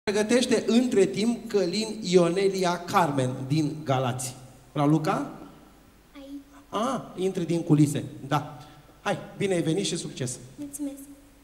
Pregătește între timp Călin Ionelia Carmen din Galați. Raluca? Aici. Intră din culise. Da. Hai, bine ai venit și succes. Mulțumesc.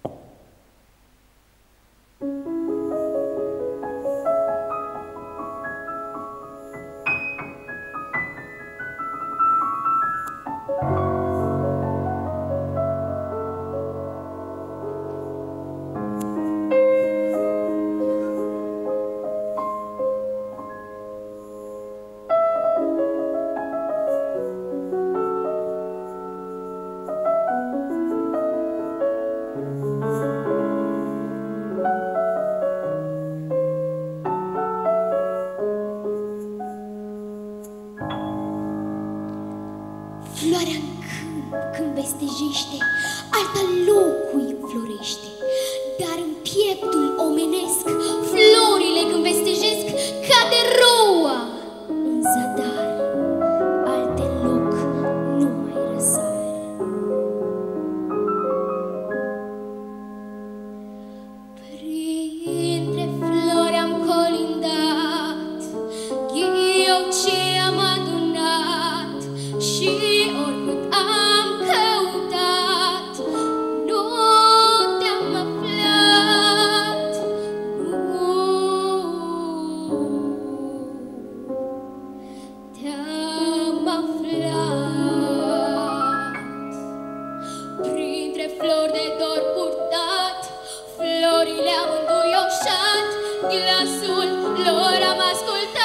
Floarea în câmp când vestejește, alta locui florește. Dar în pieptul omenesc, florile când vestejesc, cade roa în zadar, alte loc nu mai răsar. Printre flori am colindat, eu ce am adunat, și oricât am căutat, nu te-am aflat, nu te-am aflat. Printre flori de dor purtat, florile au înduioșat, glasul lor am ascultat.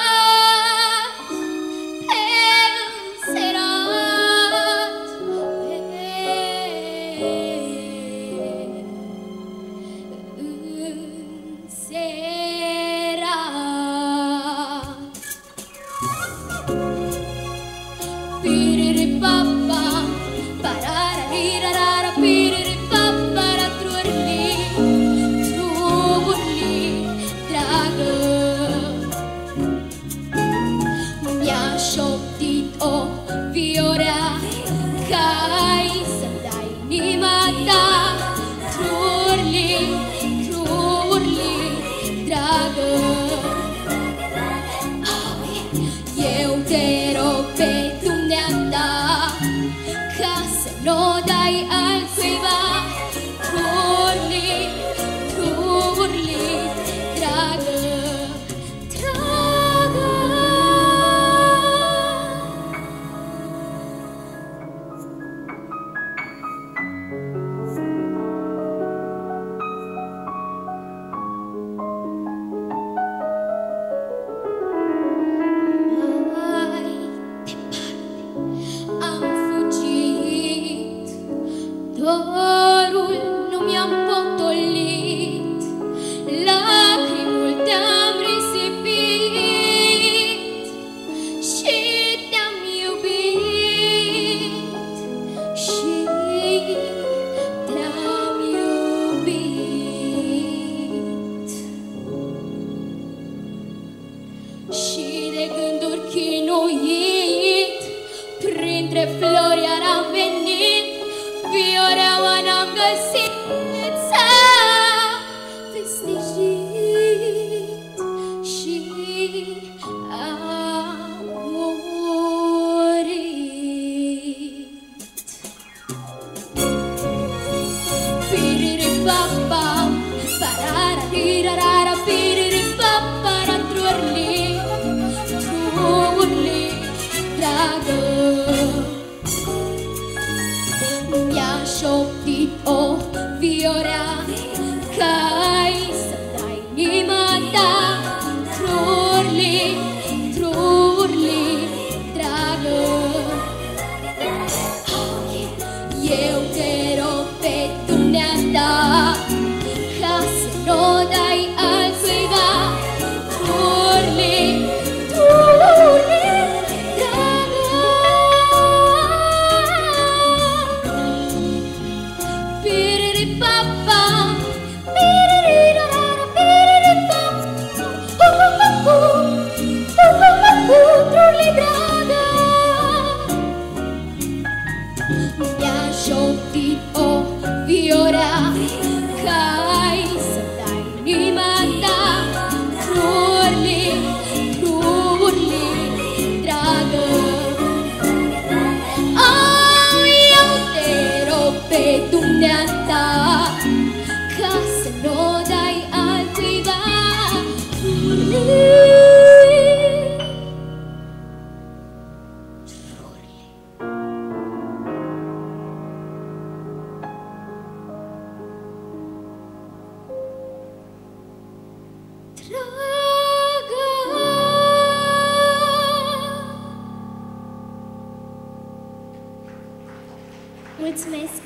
O viorea cai să-mi dai inima ta, trurli, trurli, dragă. Eu te rog pe dumneata ca să n-o dai altcuiva, trurli, trurli, dragă, dragă. Dorul nu mi-am potolit, lacrimul te-am risipit și te-am iubit, și te-am iubit. Și de gânduri chinuit, printre flori iar am venit, vioreaua n-am găsit, s-a vestijit și a murit. Piriri-pa-pam, parara-rirarara, piriri-pa-para, trurli, trurli, dragă. dragă. Mulțumesc!